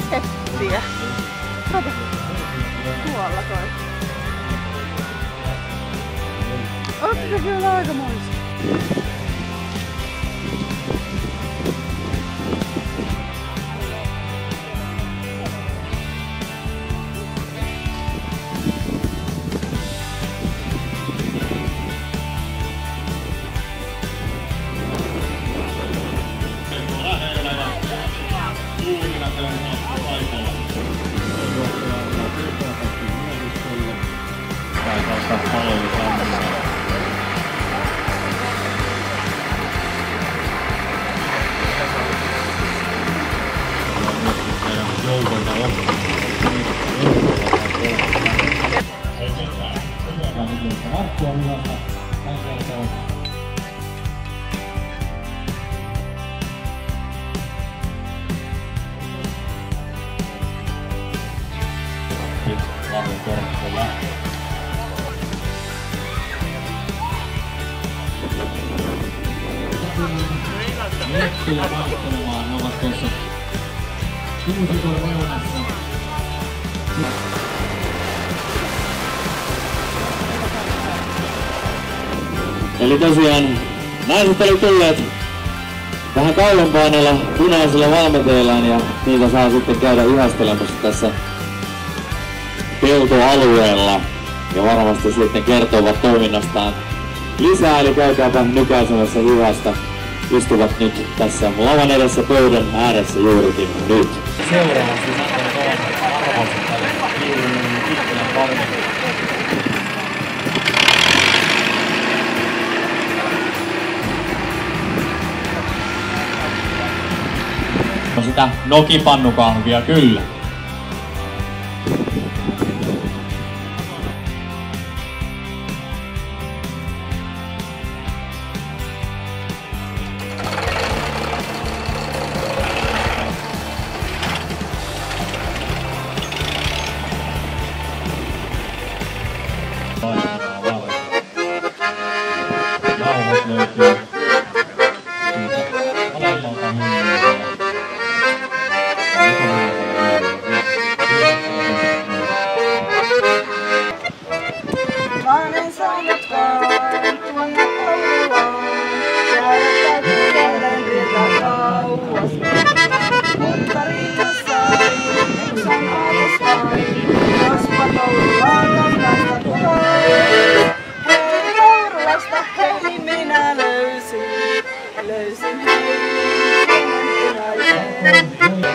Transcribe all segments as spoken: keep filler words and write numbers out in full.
Heppiä. Kato. Tuolla toi. Ootte kyllä aikamoista. Leppiä vaihtolemaan, ne ovat tuossa kuusikon reunassa. Eli tosiaan naiset oli tulleet vähän kauempaa näillä punaisilla valmenteillaan ja niitä saa sitten käydä ihastelemassa tässä peltoalueella. Ja varmasti sitten kertovat toiminnastaan lisää, eli käykääpä nykäisemässä hihasta. Istuvat nyt tässä lavan edessä pöydän ääressä juurikin nyt. Seuraavaksi antaa kovan arvoisen tälle Kittilän parille. On sitä nokipannukahvia kyllä. Jauhot löytyy siitä alemmalta myynniä. Mä olen saanutkaan tuonne Kouvolaan, jäädä täytyy lehden riltä kauas. Mutta Riiassa ei yksän aatos vain, jospa Kouvolaan kanssa tulee. Hei Kourulasta, hei minä löysin, löysin hei punaisen.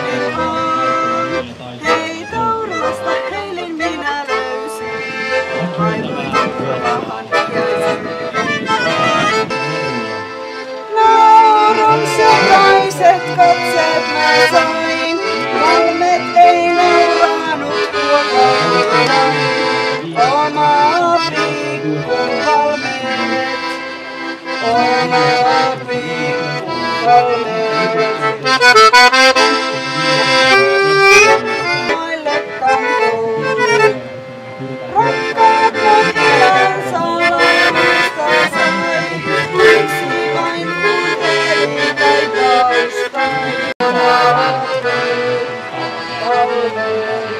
Hei Kourulasta, heilin minä löysin, aivan turvahan jäisin. Naurun sekaiset katseet mä sain, valmet ei nauranut kuokaan. Oma pikkun valmeet, oma pikkun valmeet. Maille kantuu, rakkaat kotilansa lausta sai, miksi vain kuuntelin tai taustain. Valmeet, valmeet.